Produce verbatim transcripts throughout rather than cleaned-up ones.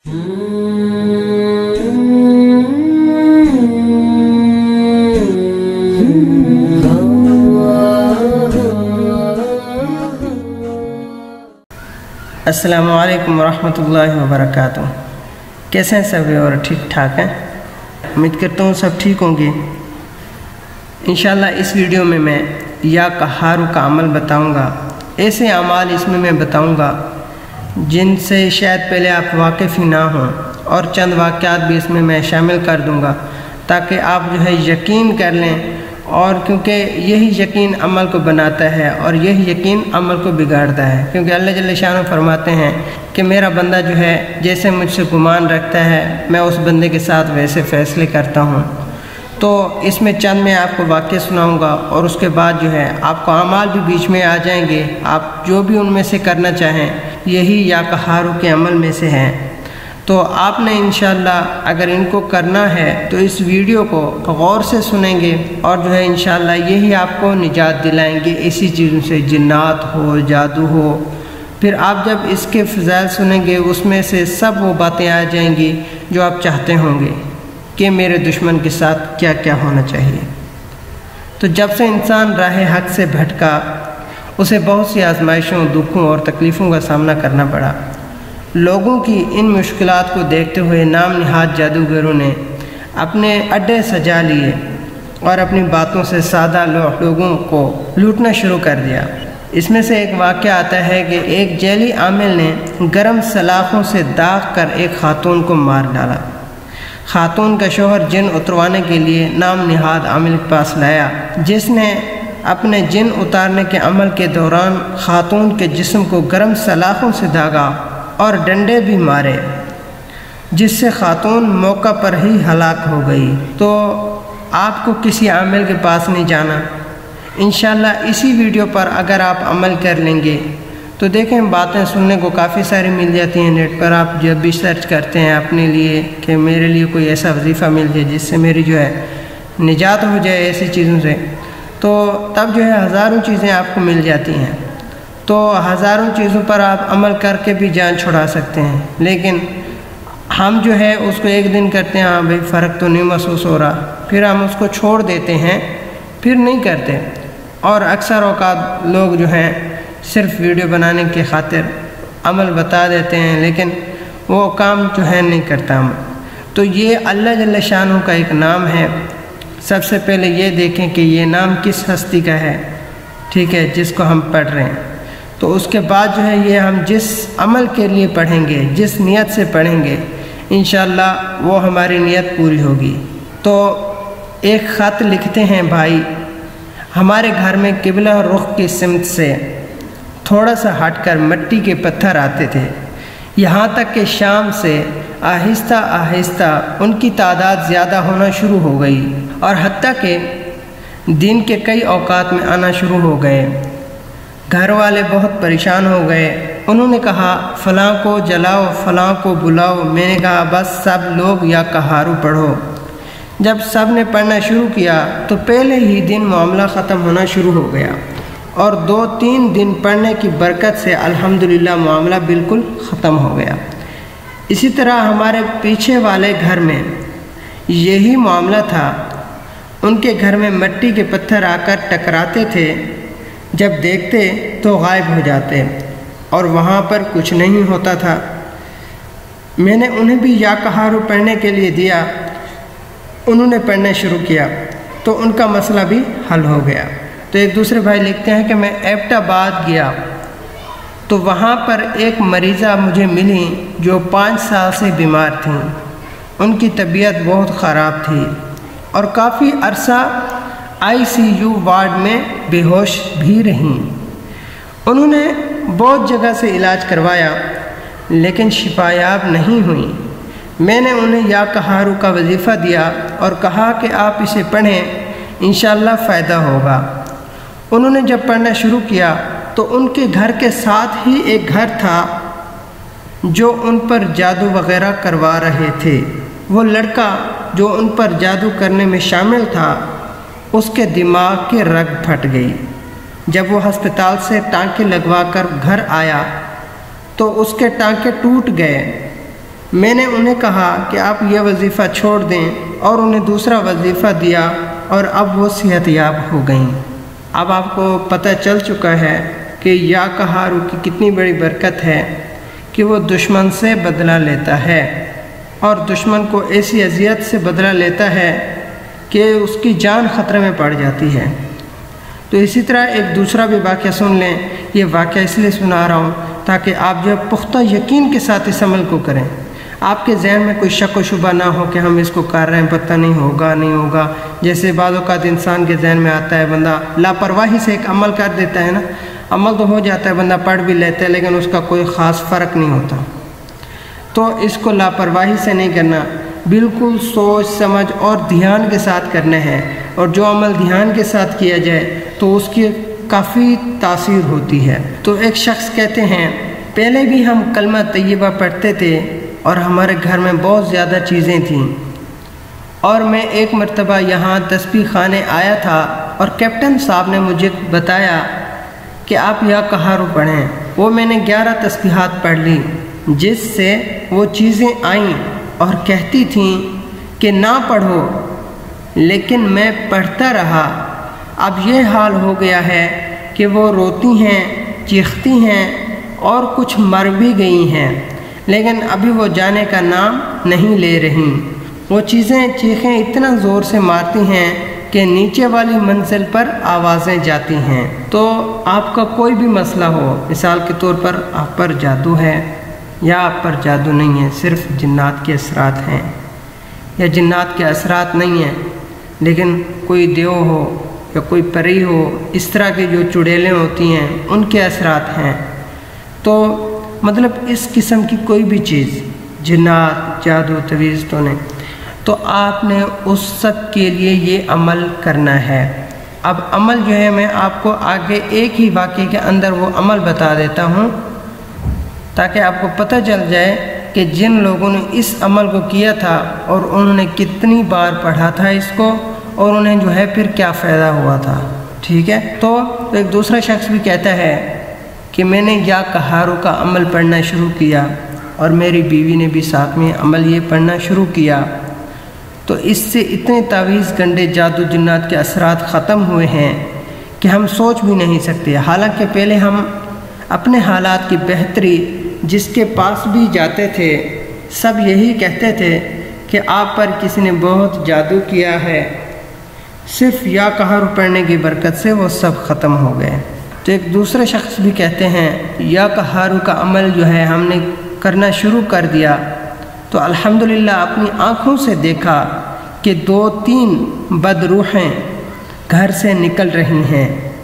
السلام علیکم ورحمۃ اللہ وبرکاتہ۔ کیسے ہیں سب اور ٹھیک ٹھاک ہیں؟ امید کرتا ہوں سب ٹھیک ہوں گے۔ انشاءاللہ اس ویڈیو میں میں یا قہار کا عمل بتاؤں گا۔ ایسے اعمال اس میں میں بتاؤں گا جن سے شاید پہلے آپ واقف ہی نہ ہوں، اور چند واقعات بھی اس میں میں شامل کر دوں گا تاکہ آپ جو ہے یقین کر لیں، اور کیونکہ یہی یقین عمل کو بناتا ہے اور یہی یقین عمل کو بگاڑتا ہے، کیونکہ اللہ جل شانہ فرماتے ہیں کہ میرا بندہ جو ہے جیسے مجھ سے گمان رکھتا ہے میں اس بندے کے ساتھ ویسے فیصلے کرتا ہوں۔ تو اس میں چند میں آپ کو واقع سناؤں گا، اور اس کے بعد جو ہے آپ کو اعمال بھی بیچ میں آ جائیں گے، آپ جو بھی ان میں سے کرنا چاہیں یہی یا قہارو کے عمل میں سے ہیں۔ تو آپ نے انشاءاللہ اگر ان کو کرنا ہے تو اس ویڈیو کو غور سے سنیں گے، اور جو ہے انشاءاللہ یہی آپ کو نجات دلائیں گے ایسی چیزوں سے، جنات ہو، جادو ہو۔ پھر آپ جب اس کے فضائل سنیں گے اس میں سے سب وہ باتیں آ جائیں گی جو آپ چاہتے ہوں گے کہ میرے دشمن کے ساتھ کیا کیا ہونا چاہیے۔ تو جب سے انسان راہ حق سے بھٹکا اسے بہت سی آزمائشوں، دکھوں اور تکلیفوں کا سامنا کرنا پڑا۔ لوگوں کی ان مشکلات کو دیکھتے ہوئے نام نہاد جادوگروں نے اپنے اڈے سجا لیے اور اپنی باتوں سے سادہ لوگوں کو لوٹنا شروع کر دیا۔ اس میں سے ایک واقعہ آتا ہے کہ ایک جیلی عامل نے گرم سلاخوں سے داغ کر ایک خاتون کو مار ڈالا۔ خاتون کا شوہر جن اتروانے کے لیے نام نہاد عامل کے پاس لایا، جس نے اپنے جن اتارنے کے عمل کے دوران خاتون کے جسم کو گرم سلاخوں سے داغا اور ڈنڈے بھی مارے، جس سے خاتون موقع پر ہی ہلاک ہو گئی۔ تو آپ کو کسی عامل کے پاس نہیں جانا۔ انشاءاللہ اسی ویڈیو پر اگر آپ عمل کر لیں گے تو دیکھیں باتیں سننے کو کافی ساری مل جاتی ہیں نیٹ پر۔ آپ جب بھی سرچ کرتے ہیں اپنے لیے کہ میرے لیے کوئی ایسا وظیفہ مل جائے جس سے میری جو ہے نجات ہو جائے ایسی چیزوں سے، تو تب جو ہے ہزاروں چیزیں آپ کو مل جاتی ہیں۔ تو ہزاروں چیزوں پر آپ عمل کر کے بھی جان چھڑا سکتے ہیں، لیکن ہم جو ہے اس کو ایک دن کرتے ہیں، ہاں بھائی فرق تو نہیں محسوس ہو رہا، پھر ہم اس کو چھوڑ دیتے ہیں، پھر نہیں کرتے۔ اور اکثر اوقات لوگ جو ہیں صرف ویڈیو بنانے کی خاطر عمل بتا دیتے ہیں، لیکن وہ کام جو ہے نہیں کرتا عمل۔ تو یہ اللہ جل شانہ کا ایک نام ہے۔ سب سے پہلے یہ دیکھیں کہ یہ نام کس ہستی کا ہے، ٹھیک ہے، جس کو ہم پڑھ رہے ہیں۔ تو اس کے بعد جو ہے یہ ہم جس عمل کے لیے پڑھیں گے، جس نیت سے پڑھیں گے، انشاءاللہ وہ ہماری نیت پوری ہوگی۔ تو ایک خط لکھتے ہیں بھائی، ہمارے گھر میں قبلہ رخ کی سمت سے تھوڑا سا ہٹ کر مٹی کے پتھر آتے تھے، یہاں تک کہ شام سے آہستہ آہستہ ان کی تعداد زیادہ ہونا شروع ہو گئی، اور حتیٰ کہ دن کے کئی اوقات میں آنا شروع ہو گئے۔ گھر والے بہت پریشان ہو گئے۔ انہوں نے کہا فلاں کو جلاؤ، فلاں کو بلاؤ۔ میں نے کہا بس سب لوگ یا قہارو پڑھو۔ جب سب نے پڑھنا شروع کیا تو پہلے ہی دن معاملہ ختم ہونا شروع ہو گیا، اور دو تین دن پڑھنے کی برکت سے الحمدللہ معاملہ بالکل ختم ہو گیا۔ اسی طرح ہمارے پیچھے والے گھر میں یہی معاملہ تھا۔ ان کے گھر میں مٹی کے پتھر آ کر ٹکراتے تھے، جب دیکھتے تو غائب ہو جاتے، اور وہاں پر کچھ نہیں ہوتا تھا۔ میں نے انہیں بھی یا قہارو پڑھنے کے لیے دیا، انہوں نے پڑھنا شروع کیا تو ان کا مسئلہ بھی حل ہو گیا۔ تو ایک دوسرے بھائی لکھتے ہیں کہ میں ایبٹ آباد گیا تو وہاں پر ایک مریضہ مجھے ملی جو پانچ سال سے بیمار تھیں۔ ان کی طبیعت بہت خراب تھی اور کافی عرصہ آئی سی یو وارڈ میں بے ہوش بھی رہیں۔ انہوں نے بہت جگہ سے علاج کروایا لیکن شفایاب نہیں ہوئیں۔ میں نے انہیں یا قہارو کا وظیفہ دیا اور کہا کہ آپ اسے پڑھیں، انشاءاللہ فائدہ ہوگا۔ انہوں نے جب پڑھنا شروع کیا تو ان کے گھر کے ساتھ ہی ایک گھر تھا جو ان پر جادو وغیرہ کروا رہے تھے۔ وہ لڑکا جو ان پر جادو کرنے میں شامل تھا اس کے دماغ کی رگ پھٹ گئی۔ جب وہ ہسپتال سے ٹانکے لگوا کر گھر آیا تو اس کے ٹانکے ٹوٹ گئے میں نے انہیں کہا کہ آپ یہ وظیفہ چھوڑ دیں اور انہیں دوسرا وظیفہ دیا اور اب وہ صحت یاب ہو گئیں۔ اب آپ کو پتہ چل چکا ہے کہ یا قہارو کی کتنی بڑی برکت ہے کہ وہ دشمن سے بدلہ لیتا ہے اور دشمن کو ایسی اذیت سے بدلہ لیتا ہے کہ اس کی جان خطرے میں پڑ جاتی ہے۔ تو اسی طرح ایک دوسرا بھی واقعہ سن لیں۔ یہ واقعہ اس لیے سنا رہا ہوں تاکہ آپ جو پختہ یقین کے ساتھ اس عمل کو کریں، آپ کے ذہن میں کوئی شک و شبہ نہ ہو کہ ہم اس کو کر رہے ہیں، پتہ نہیں ہوگا نہیں ہوگا۔ جیسے بعض اوقات انسان کے ذہن میں آتا ہے، بندہ لاپرواہی سے ایک عمل کر دیتا ہے نا، عمل تو ہو جاتا ہے، بندہ پڑھ بھی لیتا ہے لیکن اس کا کوئی خاص فرق نہیں ہوتا۔ تو اس کو لاپرواہی سے نہیں کرنا، بالکل سوچ سمجھ اور دھیان کے ساتھ کرنا ہے، اور جو عمل دھیان کے ساتھ کیا جائے تو اس کی کافی تاثیر ہوتی ہے۔ تو ایک شخص کہتے ہیں پہلے بھی ہم کلمہ طیبہ پڑھتے تھے اور ہمارے گھر میں بہت زیادہ چیزیں تھیں، اور میں ایک مرتبہ یہاں تسبیح خانے آیا تھا اور کیپٹن صاحب نے مجھے بتایا کہ آپ یا قہارو پڑھیں۔ وہ میں نے گیارہ تسبیحات پڑھ لی جس سے وہ چیزیں آئیں اور کہتی تھیں کہ نہ پڑھو، لیکن میں پڑھتا رہا۔ اب یہ حال ہو گیا ہے کہ وہ روتی ہیں، چیختی ہیں اور کچھ مر بھی گئی ہیں، لیکن ابھی وہ جانے کا نام نہیں لے رہی۔ وہ چیزیں چیخیں اتنا زور سے مارتی ہیں کہ نیچے والی منزل پر آوازیں جاتی ہیں۔ تو آپ کا کوئی بھی مسئلہ ہو، مثال کے طور پر آپ پر جادو ہے یا آپ پر جادو نہیں ہے، صرف جنات کے اثرات ہیں، یا جنات کے اثرات نہیں ہیں لیکن کوئی دیو ہو یا کوئی پری ہو، اس طرح کی جو چڑیلیں ہوتی ہیں ان کے اثرات ہیں، تو مطلب اس قسم کی کوئی بھی چیز، جنات، جادو، تویز تو نہیں، تو آپ نے اس سب کے لیے یہ عمل کرنا ہے۔ اب عمل جو ہے میں آپ کو آگے ایک ہی واقعے کے اندر وہ عمل بتا دیتا ہوں تاکہ آپ کو پتہ چل جائے کہ جن لوگوں نے اس عمل کو کیا تھا اور انہوں نے کتنی بار پڑھا تھا اس کو، اور انہیں جو ہے پھر کیا فائدہ ہوا تھا۔ ٹھیک ہے، تو ایک دوسرا شخص بھی کہتا ہے کہ میں نے یا قہارو کا عمل پڑھنا شروع کیا اور میری بیوی نے بھی ساتھ میں عمل یہ پڑھنا شروع کیا، تو اس سے اتنے تعویذ گنڈے جادو جنات کے اثرات ختم ہوئے ہیں کہ ہم سوچ بھی نہیں سکتے۔ حالانکہ پہلے ہم اپنے حالات کی بہتری جس کے پاس بھی جاتے تھے سب یہی کہتے تھے کہ آپ پر کسی نے بہت جادو کیا ہے، صرف یا قہارو پڑھنے کی برکت سے وہ سب ختم ہو گئے۔ تو ایک دوسرے شخص بھی کہتے ہیں یا قہارو کا عمل جو ہے ہم نے کرنا شروع کر دیا تو الحمدللہ اپنی آنکھوں سے دیکھا کہ دو تین بد روحیں گھر سے نکل رہی ہیں۔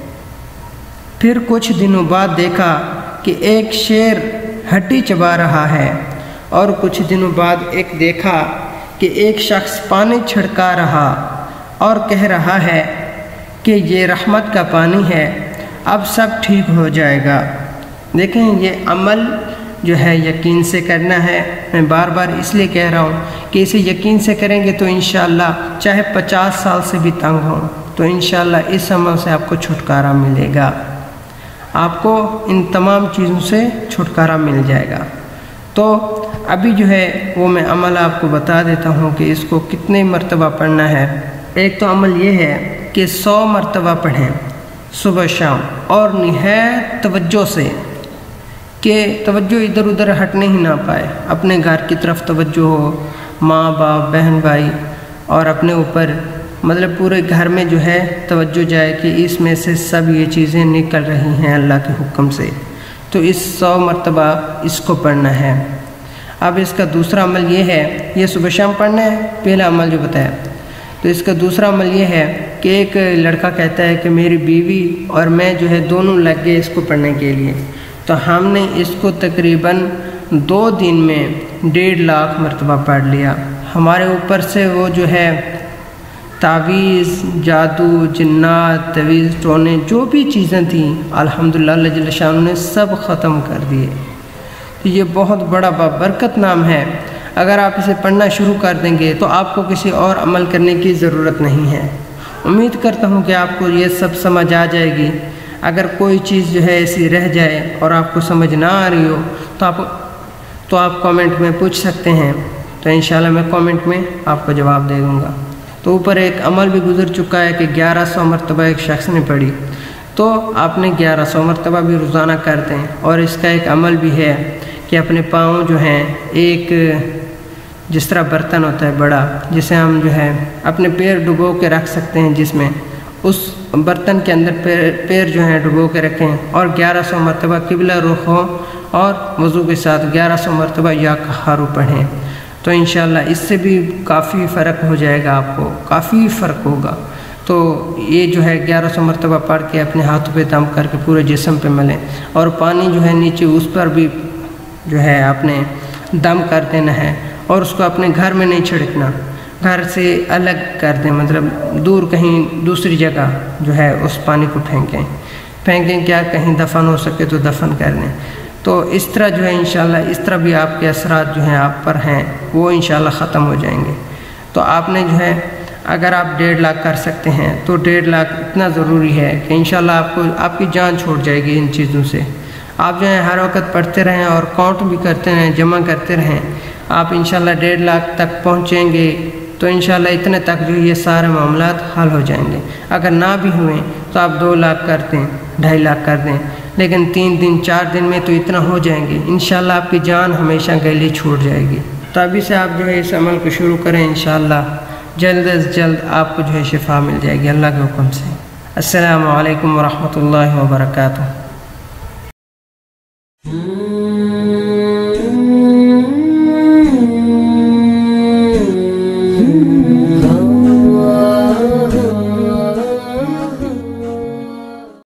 پھر کچھ دنوں بعد دیکھا کہ ایک شیر ہڈی چبا رہا ہے، اور کچھ دنوں بعد ایک دیکھا کہ ایک شخص پانی چھڑکا رہا اور کہہ رہا ہے کہ یہ رحمت کا پانی ہے، اب سب ٹھیک ہو جائے گا۔ دیکھیں یہ عمل جو ہے یقین سے کرنا ہے۔ میں بار بار اس لیے کہہ رہا ہوں کہ اسے یقین سے کریں گے تو انشاءاللہ چاہے پچاس سال سے بھی تنگ ہوں تو انشاءاللہ اس عمل سے آپ کو چھٹکارا ملے گا، آپ کو ان تمام چیزوں سے چھٹکارا مل جائے گا۔ تو ابھی جو ہے وہ میں عمل آپ کو بتا دیتا ہوں کہ اس کو کتنے مرتبہ پڑھنا ہے۔ ایک تو عمل یہ ہے کہ سو مرتبہ پڑھیں صبح شام، اور نہایت توجہ سے، کہ توجہ ادھر ادھر ہٹنے ہی نہ پائے، اپنے گھر کی طرف توجہ ہو، ماں باپ بہن بھائی اور اپنے اوپر، مطلب پورے گھر میں جو ہے توجہ جائے کہ اس میں سے سب یہ چیزیں نکل رہی ہیں اللہ کے حکم سے۔ تو اس سو مرتبہ اس کو پڑھنا ہے۔ اب اس کا دوسرا عمل یہ ہے، یہ صبح شام پڑھنا ہے پہلا عمل جو بتایا، تو اس کا دوسرا عمل یہ ہے کہ ایک لڑکا کہتا ہے کہ میری بیوی اور میں جو ہے دونوں لگ گئے اس کو پڑھنے کے لیے، تو ہم نے اس کو تقریباً دو دن میں ڈیڑھ لاکھ مرتبہ پڑھ لیا۔ ہمارے اوپر سے وہ جو ہے تعویذ، جادو، جنات، تویز، ٹونے، جو بھی چیزیں تھیں الحمدللہ اللہ جل شانہ نے سب ختم کر دیے۔ تو یہ بہت بڑا بابرکت نام ہے، اگر آپ اسے پڑھنا شروع کر دیں گے تو آپ کو کسی اور عمل کرنے کی ضرورت نہیں ہے۔ امید کرتا ہوں کہ آپ کو یہ سب سمجھ آ جائے گی۔ اگر کوئی چیز جو ہے ایسی رہ جائے اور آپ کو سمجھ نہ آ رہی ہو تو آپ تو آپ کامنٹ میں پوچھ سکتے ہیں، تو انشاءاللہ میں کامنٹ میں آپ کو جواب دے دوں گا۔ تو اوپر ایک عمل بھی گزر چکا ہے کہ گیارہ سو مرتبہ ایک شخص نے پڑھی، تو آپ نے گیارہ سو مرتبہ بھی روزانہ کر دیں۔ اور اس کا ایک عمل بھی ہے کہ اپنے پاؤں جو ہیں، ایک جس طرح برتن ہوتا ہے بڑا، جسے ہم جو ہے اپنے پیر ڈبو کے رکھ سکتے ہیں، جس میں اس برتن کے اندر پیر پیر جو ہیں ڈبو کے رکھیں، اور گیارہ سو مرتبہ قبلہ رخ ہو اور وضو کے ساتھ گیارہ سو مرتبہ یا قہار پڑھیں، تو انشاءاللہ اس سے بھی کافی فرق ہو جائے گا، آپ کو کافی فرق ہوگا۔ تو یہ جو ہے گیارہ سو مرتبہ پڑھ کے اپنے ہاتھوں پہ دم کر کے پورے جسم پہ ملیں، اور پانی جو ہے نیچے اس پر بھی جو ہے آپ نے دم کر دینا ہے، اور اس کو اپنے گھر میں نہیں چھڑکنا، گھر سے الگ کر دیں، مطلب دور کہیں دوسری جگہ جو ہے اس پانی کو پھینکیں پھینکیں کیا کہیں دفن ہو سکے تو دفن کر دیں۔ تو اس طرح جو ہے انشاءاللہ اس طرح بھی آپ کے اثرات جو ہیں آپ پر ہیں وہ انشاءاللہ ختم ہو جائیں گے۔ تو آپ نے جو ہے اگر آپ ڈیڑھ لاکھ کر سکتے ہیں تو ڈیڑھ لاکھ اتنا ضروری ہے کہ انشاءاللہ آپ کو آپ کی جان چھوٹ جائے گی ان چیزوں سے۔ آپ جو ہے ہر وقت پڑھتے رہیں اور کاؤنٹ بھی کرتے رہیں، جمع کرتے رہیں، آپ انشاءاللہ ڈیڑھ لاکھ تک پہنچیں گے، تو انشاءاللہ اتنے تک جو یہ سارے معاملات حل ہو جائیں گے۔ اگر نہ بھی ہوئیں تو آپ دو لاکھ کر دیں، ڈھائی لاکھ کر دیں، لیکن تین دن چار دن میں تو اتنا ہو جائیں گے، انشاءاللہ آپ کی جان ہمیشہ کے لیے چھوٹ جائے گی۔ تو ابھی سے آپ جو ہے اس عمل کو شروع کریں، انشاءاللہ جلد از جلد آپ کو جو ہے شفا مل جائے گی اللہ کے حکم سے۔ السلام علیکم ورحمۃ اللہ وبرکاتہ۔